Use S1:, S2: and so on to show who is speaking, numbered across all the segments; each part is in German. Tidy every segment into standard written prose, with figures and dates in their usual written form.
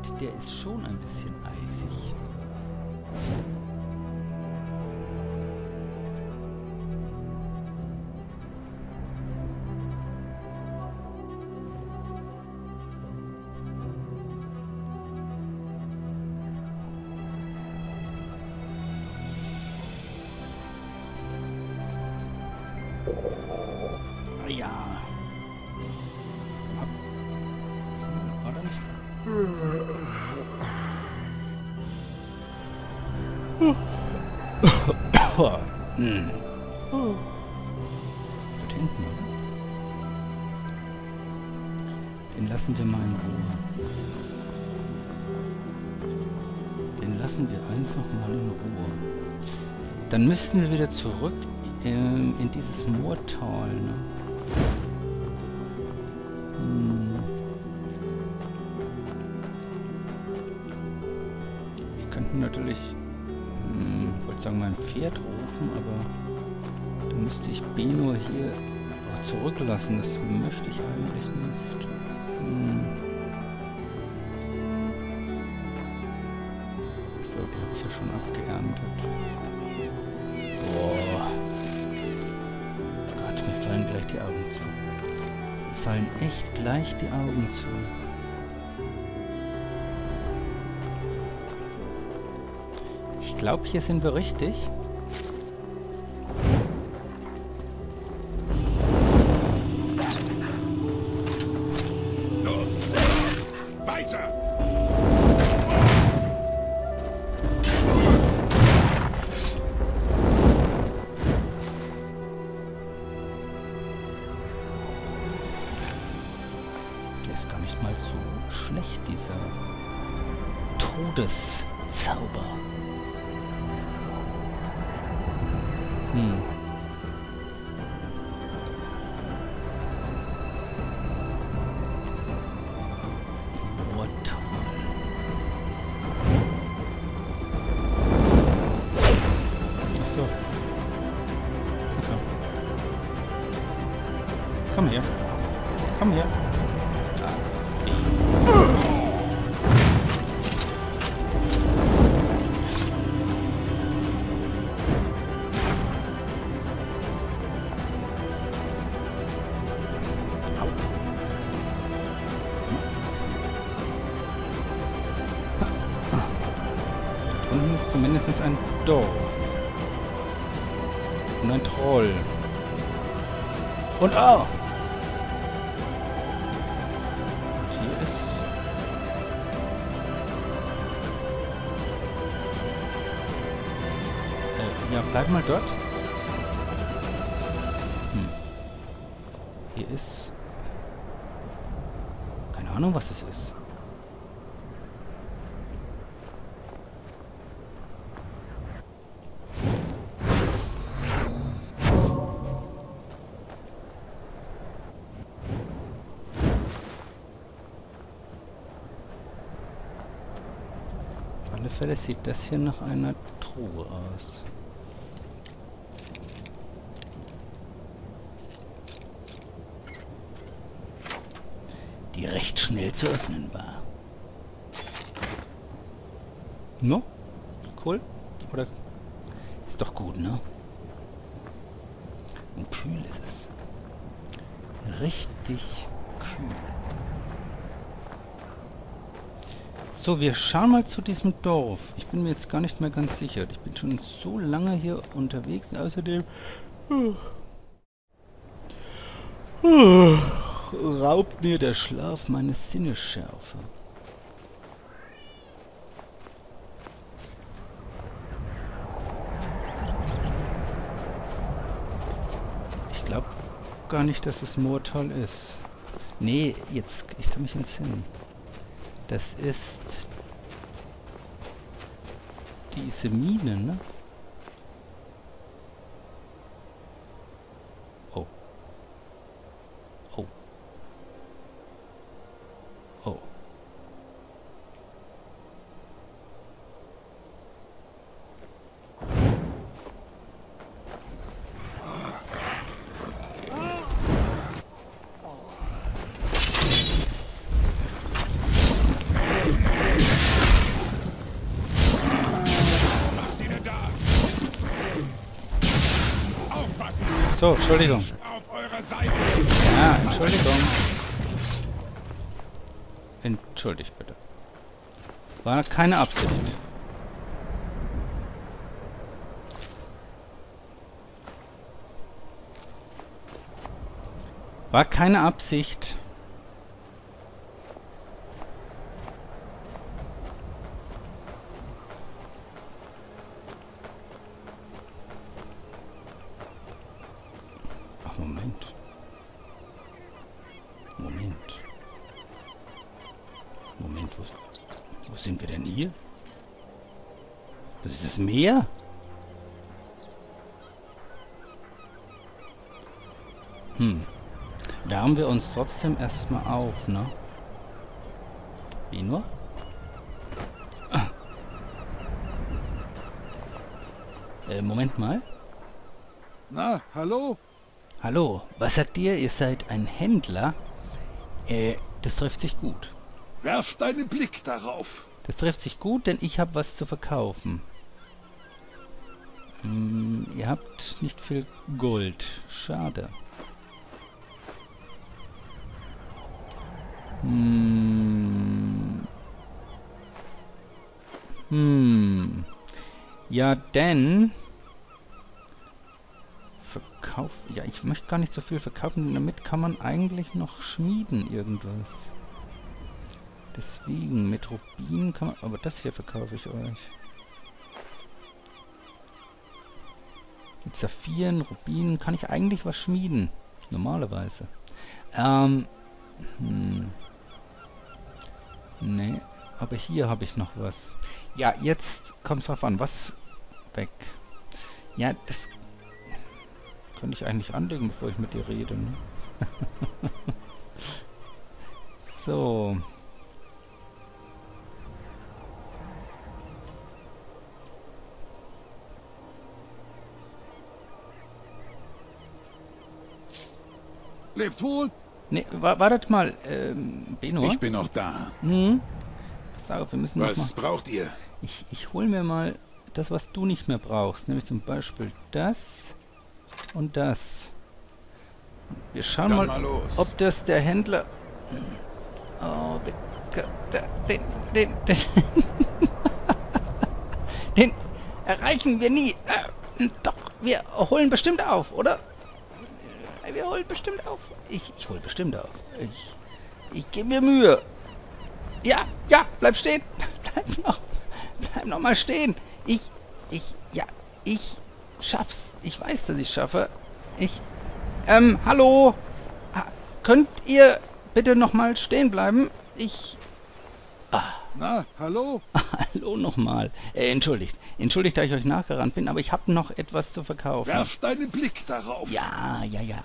S1: Wind, der ist schon ein bisschen eisig. Ja. War da nicht? Dort hinten, oder? Den lassen wir mal in Ruhe. Den lassen wir einfach mal in Ruhe. Dann müssten wir wieder zurück in dieses Moortal, ne? Wir könnten natürlich, ich wollte sagen, mein Pferd rufen, aber dann müsste ich Benno hier auch zurücklassen. Das möchte ich eigentlich nicht. So, die habe ich ja schon abgeerntet. Boah. Gott, mir fallen gleich die Augen zu. Mir fallen echt gleich die Augen zu. Ich glaube, hier sind wir richtig.
S2: Los! Weiter!
S1: Der ist gar nicht mal so schlecht, dieser Todeszauber. Oh, toll. Ach so. Okay. Komm her. Komm her. Unten ist zumindest ein Dorf. Und ein Troll. Und oh! Und hier ist... ja, bleib mal dort. Hier ist... keine Ahnung, was es ist. Auf alle Fälle sieht das hier nach einer Truhe aus. Die recht schnell zu öffnen war. No? Cool? Oder? Ist doch gut, ne? Und kühl ist es. Richtig kühl. So, wir schauen mal zu diesem Dorf. Ich bin mir jetzt gar nicht mehr ganz sicher. Ich bin schon so lange hier unterwegs. Außerdem... raubt mir der Schlaf meine Sinnesschärfe. Ich glaube gar nicht, dass es Moortal ist. Nee, jetzt... ich kann mich entsinnen. Das ist... diese Mine, ne? Oh. Oh. Oh. So, Entschuldigung.
S2: Auf eurer Seite.
S1: Ja, Entschuldigung. Entschuldigt bitte. War keine Absicht. War keine Absicht. Ach, Moment. Moment, wo sind wir denn hier? Das ist das Meer? Wärmen wir uns trotzdem erstmal auf, ne? Wie nur? Moment mal.
S2: Na, hallo?
S1: Hallo, was sagt ihr? Ihr seid ein Händler? Das trifft sich gut.
S2: Werft einen Blick darauf.
S1: Das trifft sich gut, denn ich habe was zu verkaufen. Ihr habt nicht viel Gold. Schade. Ja, denn... Ja, ich möchte gar nicht so viel verkaufen, damit kann man eigentlich noch schmieden irgendwas. Deswegen, mit Rubinen kann man... Aber das hier verkaufe ich euch. Mit Saphiren, Rubinen kann ich eigentlich was schmieden. Normalerweise. Nee, aber hier habe ich noch was. Ja, jetzt kommt es drauf an. Was weg? Ja, das könnte ich eigentlich anlegen, bevor ich mit dir rede. Ne? So.
S2: Lebt wohl?
S1: Ne, wartet mal, Benno.
S2: Ich bin noch da.
S1: Pass auf, wir müssen noch
S2: Was
S1: mal...
S2: braucht ihr?
S1: Ich hol mir mal das, was du nicht mehr brauchst. Nämlich zum Beispiel das und das. Wir schauen
S2: Dann
S1: mal,
S2: los.
S1: ob das der Händler... Oh, den erreichen wir nie. Doch, wir holen bestimmt auf, oder? Wir holen bestimmt auf. Ich hol bestimmt auf. Ich gebe mir Mühe. Ja, bleib stehen. Bleib noch mal stehen. Ich schaff's. Ich weiß, dass ich schaffe. Hallo? Könnt ihr bitte noch mal stehen bleiben?
S2: Na, hallo?
S1: Hallo nochmal. Entschuldigt, dass ich euch nachgerannt bin, aber ich habe noch etwas zu verkaufen.
S2: Werft einen Blick darauf.
S1: Ja,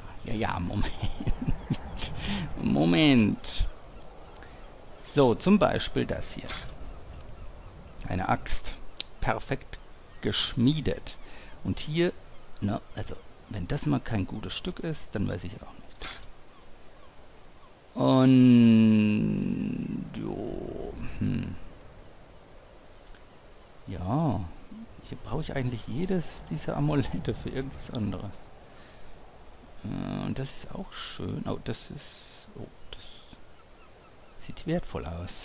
S1: Moment. So, zum Beispiel das hier. Eine Axt. Perfekt geschmiedet. Und hier, na, also, wenn das mal kein gutes Stück ist, dann weiß ich auch nicht. Und... Jo, Ja, hier brauche ich eigentlich jedes dieser Amulette für irgendwas anderes. Und das ist auch schön. Oh, das ist... Oh, das sieht wertvoll aus.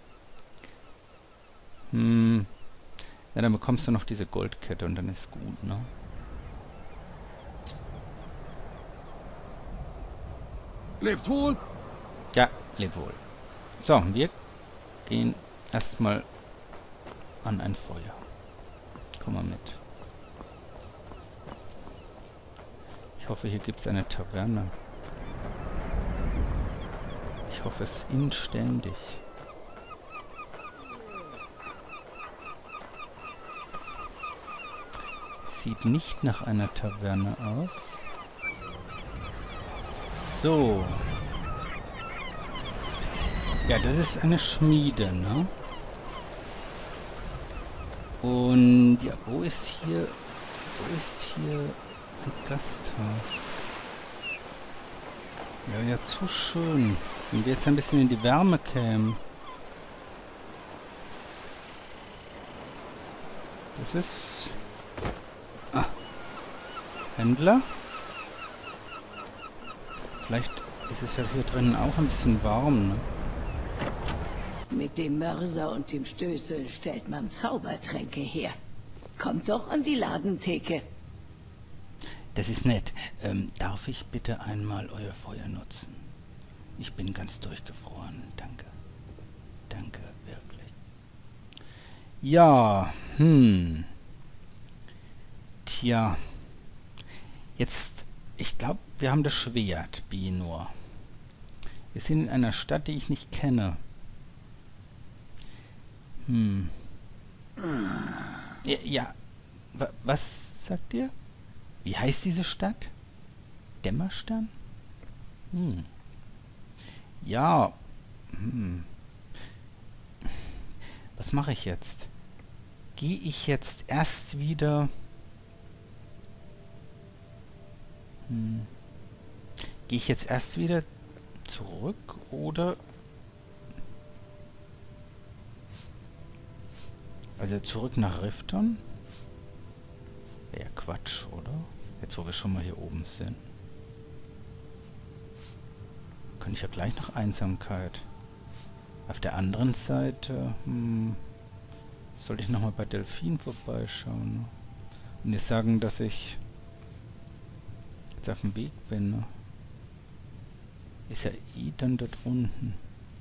S1: Ja, dann bekommst du noch diese Goldkette und dann ist gut, ne?
S2: Lebt wohl?
S1: Ja, lebt wohl. So, wir gehen erstmal an ein Feuer. Komm mal mit. Ich hoffe, hier gibt es eine Taverne. Ich hoffe es inständig. Sieht nicht nach einer Taverne aus. So. Ja, das ist eine Schmiede, ne? Und ja, wo ist hier ein Gasthaus? Ja, zu schön. Wenn wir jetzt ein bisschen in die Wärme kämen. Das ist... Ah. Händler? Vielleicht ist es ja hier drinnen auch ein bisschen warm, ne?
S3: Mit dem Mörser und dem Stößel stellt man Zaubertränke her. Kommt doch an die Ladentheke.
S1: Das ist nett. Darf ich bitte einmal euer Feuer nutzen? Ich bin ganz durchgefroren. Danke. Danke, wirklich. Ja, Tja. Jetzt, ich glaube, wir haben das Schwert, Binor. Wir sind in einer Stadt, die ich nicht kenne. Ja, was sagt ihr? Wie heißt diese Stadt? Dämmerstern? Ja. Was mache ich jetzt? Gehe ich jetzt erst wieder... Gehe ich jetzt erst wieder zurück oder... Also zurück nach Rifton? Wäre Quatsch, oder? Jetzt, wo wir schon mal hier oben sind. Könnte ich ja gleich nach Einsamkeit. Auf der anderen Seite... sollte ich nochmal bei Delphin vorbeischauen. Ne? Und jetzt sagen, dass ich jetzt auf dem Weg bin. Ne? Ist ja eh dann dort unten.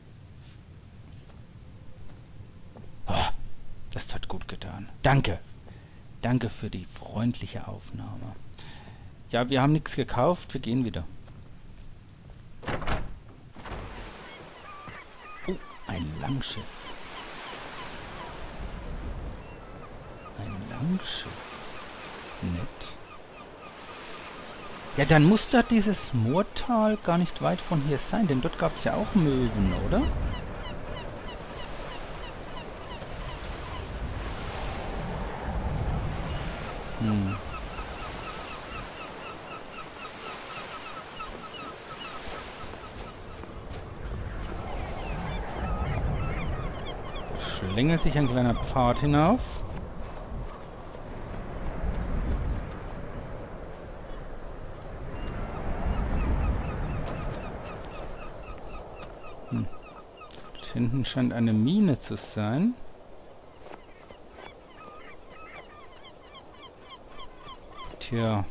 S1: Oh, das hat gut getan. Danke. Danke für die freundliche Aufnahme. Ja, wir haben nichts gekauft. Wir gehen wieder. Oh, ein Langschiff. Ein Langschiff. Nett. Ja, dann muss da dieses Moortal gar nicht weit von hier sein, denn dort gab es ja auch Möwen, oder? Schlängelt sich ein kleiner Pfad hinauf. Dort hinten scheint eine Mine zu sein. Tja.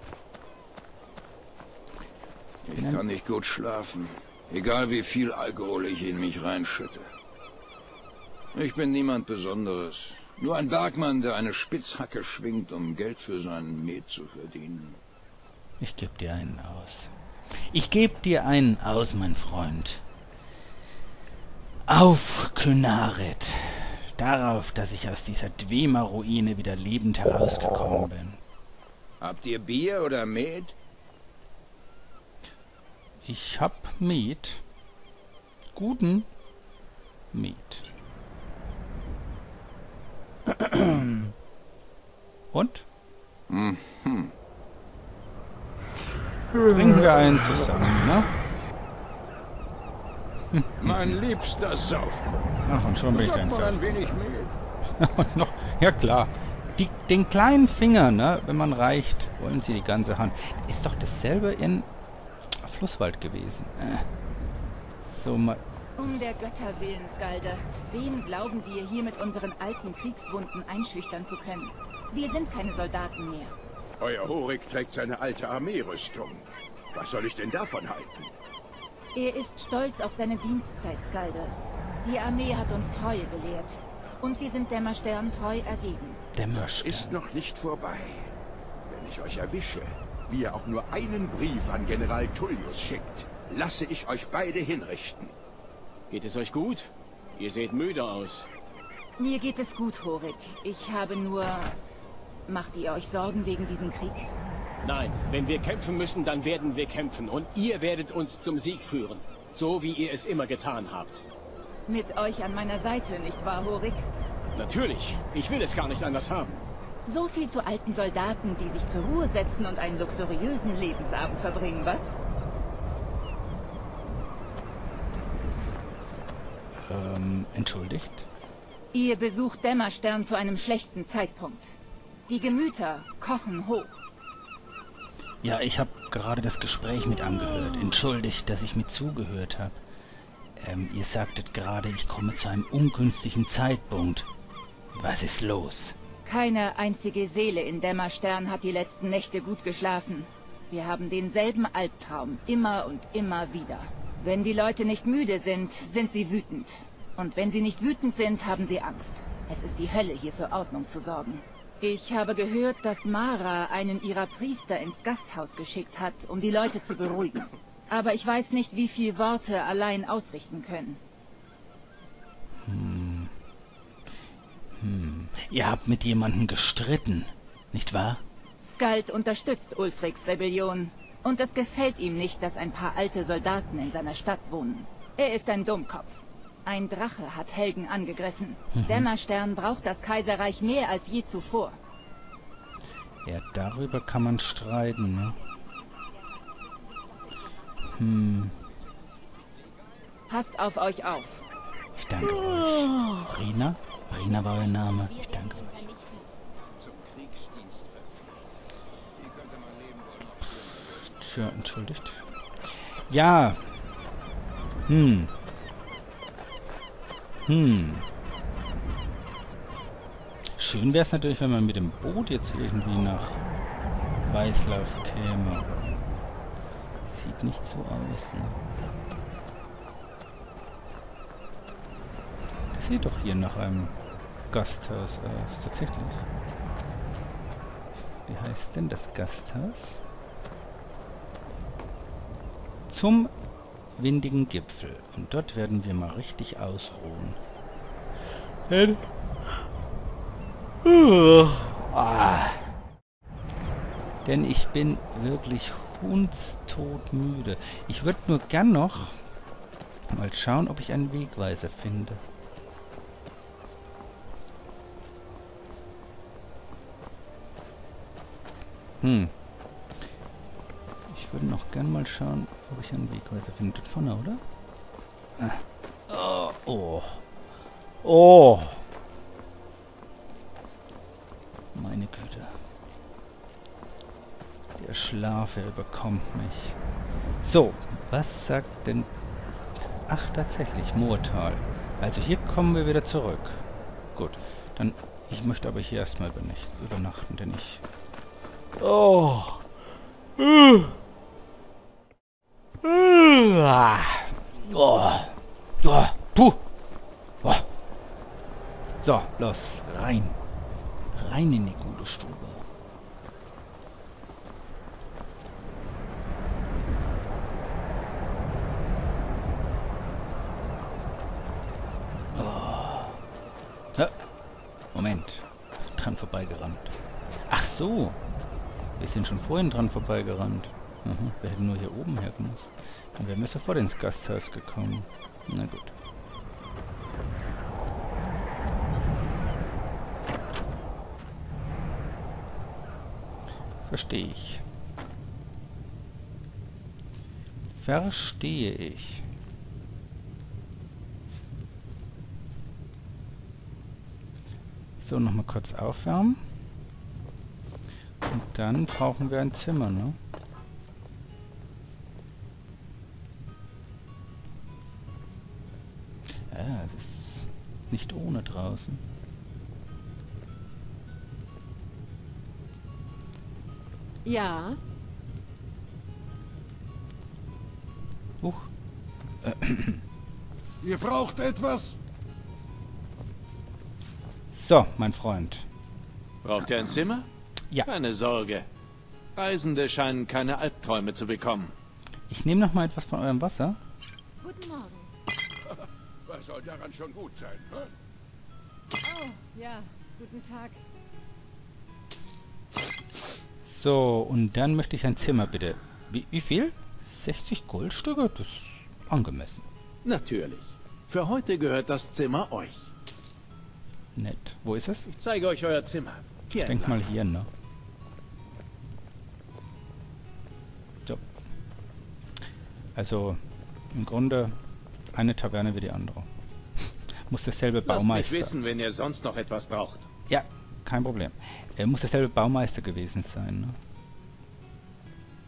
S2: Ich kann nicht gut schlafen. Egal wie viel Alkohol ich in mich reinschütte. Ich bin niemand Besonderes. Nur ein Bergmann, der eine Spitzhacke schwingt, um Geld für seinen Met zu verdienen.
S1: Ich gebe dir einen aus. Ich gebe dir einen aus, mein Freund. Auf Kynaret. Darauf, dass ich aus dieser Dwemer-Ruine wieder lebend herausgekommen bin.
S2: Habt ihr Bier oder Met?
S1: Ich hab Met. Guten Met. Und? Trinken wir einen zusammen, ne?
S2: Mein liebster Saufkuchen.
S1: Ach, und schon bin ich dein
S2: Sag mal ein
S1: Sauf.
S2: wenig Met.
S1: Und noch, ja klar. Den kleinen Finger, ne, wenn man reicht, wollen sie die ganze Hand. Ist doch dasselbe in Flusswald gewesen. So mal.
S4: Um der Götter willen, Skalde. Wen glauben wir, hier mit unseren alten Kriegswunden einschüchtern zu können? Wir sind keine Soldaten mehr.
S5: Euer Horik trägt seine alte Armeerüstung. Was soll ich denn davon halten?
S4: Er ist stolz auf seine Dienstzeit, Skalde. Die Armee hat uns Treue gelehrt. Und wir sind Dämmerstern treu ergeben.
S1: Dämmerstern.
S5: Ist noch nicht vorbei. Wenn ich euch erwische, wie ihr auch nur einen Brief an General Tullius schickt, lasse ich euch beide hinrichten.
S6: Geht es euch gut? Ihr seht müde aus.
S4: Mir geht es gut, Horik. Ich habe nur... Macht ihr euch Sorgen wegen diesem Krieg?
S6: Nein, wenn wir kämpfen müssen, dann werden wir kämpfen. Und ihr werdet uns zum Sieg führen. So wie ihr es immer getan habt.
S4: Mit euch an meiner Seite, nicht wahr, Horik?
S6: Natürlich. Ich will es gar nicht anders haben.
S4: So viel zu alten Soldaten, die sich zur Ruhe setzen und einen luxuriösen Lebensabend verbringen, was?
S1: Entschuldigt?
S4: Ihr besucht Dämmerstern zu einem schlechten Zeitpunkt. Die Gemüter kochen hoch.
S1: Ja, ich habe gerade das Gespräch mit angehört. Entschuldigt, dass ich mit zugehört habe. Ihr sagtet gerade, ich komme zu einem ungünstigen Zeitpunkt. Was ist los?
S4: Keine einzige Seele in Dämmerstern hat die letzten Nächte gut geschlafen. Wir haben denselben Albtraum, immer und immer wieder. Wenn die Leute nicht müde sind, sind sie wütend. Und wenn sie nicht wütend sind, haben sie Angst. Es ist die Hölle, hier für Ordnung zu sorgen. Ich habe gehört, dass Mara einen ihrer Priester ins Gasthaus geschickt hat, um die Leute zu beruhigen. Aber ich weiß nicht, wie viel Worte allein ausrichten können.
S1: Ihr habt mit jemandem gestritten, nicht wahr?
S4: Skald unterstützt Ulfriks Rebellion. Und es gefällt ihm nicht, dass ein paar alte Soldaten in seiner Stadt wohnen. Er ist ein Dummkopf. Ein Drache hat Helgen angegriffen. Dämmerstern braucht das Kaiserreich mehr als je zuvor.
S1: Ja, darüber kann man streiten, ne?
S4: Passt auf euch auf.
S1: Ich danke euch. Rina? Rina war euer Name. Ich danke euch. Tja, entschuldigt. Ja. Schön wäre es natürlich, wenn man mit dem Boot jetzt irgendwie nach Weißlauf käme. Sieht nicht so aus, ne? Das sieht doch hier nach einem Gasthaus aus, tatsächlich. Wie heißt denn das Gasthaus? Zum windigen Gipfel. Und dort werden wir mal richtig ausruhen. Denn ich bin wirklich hundstodmüde. Ich würde nur gern noch mal schauen, ob ich einen Wegweiser finde. Ich würde noch gern mal schauen, ob ich einen Wegweiser finde. Dort vorne, oder? Oh. Meine Güte. Der Schlaf, er überkommt mich. So, was sagt denn... Ach, tatsächlich, Moortal. Also hier kommen wir wieder zurück. Gut, dann... Ich möchte aber hier erstmal übernachten, denn ich... Oh. Puh. So, los, rein. Rein in die gute Stube. Ja. Moment. Dran vorbeigerannt. Ach so. Wir sind schon vorhin dran vorbeigerannt. Wir hätten nur hier oben hergemusst. Dann wären wir sofort ins Gasthaus gekommen. Na gut. Verstehe ich. Verstehe ich. So, nochmal kurz aufwärmen. Und dann brauchen wir ein Zimmer, ne? Ja, es ist nicht ohne draußen.
S7: Ja.
S8: Ihr braucht etwas?
S1: So, mein Freund.
S9: Braucht ihr ein Zimmer?
S1: Ja.
S9: Keine Sorge. Reisende scheinen keine Albträume zu bekommen.
S1: Ich nehme noch mal etwas von eurem Wasser.
S7: Guten Morgen.
S5: Was soll daran schon gut sein, ne?
S7: Oh, ja. Guten Tag.
S1: So, und dann möchte ich ein Zimmer, bitte. Wie viel? 60 Goldstücke? Das ist angemessen.
S9: Natürlich. Für heute gehört das Zimmer euch.
S1: Nett. Wo ist es?
S9: Ich zeige euch euer Zimmer. Hier
S1: Ich denke mal hier, ne? So. Also, im Grunde eine Taverne wie die andere. Muss derselbe
S9: Lasst
S1: Baumeister...
S9: mich wissen, wenn ihr sonst noch etwas braucht.
S1: Ja, kein Problem. Er muss derselbe Baumeister gewesen sein, ne?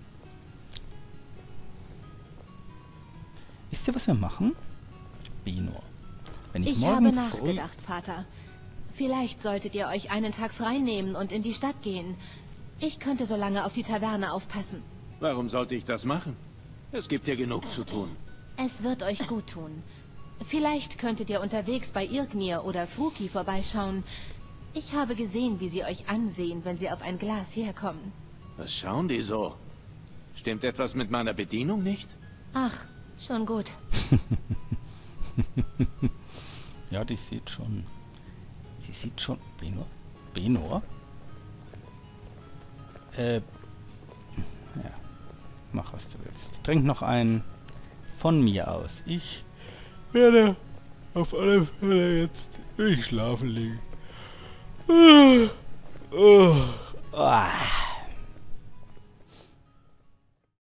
S1: Wisst ihr, was wir machen? Benor. Wenn ich
S8: Ich
S1: morgen
S8: habe
S1: früh...
S8: nachgedacht, Vater. Vielleicht solltet ihr euch einen Tag frei nehmen und in die Stadt gehen. Ich könnte so lange auf die Taverne aufpassen.
S9: Warum sollte ich das machen? Es gibt hier genug zu tun.
S8: Es wird euch gut tun. Vielleicht könntet ihr unterwegs bei Irgnir oder Fruki vorbeischauen. Ich habe gesehen, wie sie euch ansehen, wenn sie auf ein Glas herkommen.
S9: Was schauen die so? Stimmt etwas mit meiner Bedienung nicht?
S8: Ach, schon gut.
S1: Ja, die sieht schon... Sie sieht schon... Benor? Benor? Ja. Mach, was du willst. Trink noch einen von mir aus. Ich werde auf alle Fälle jetzt schlafen liegen.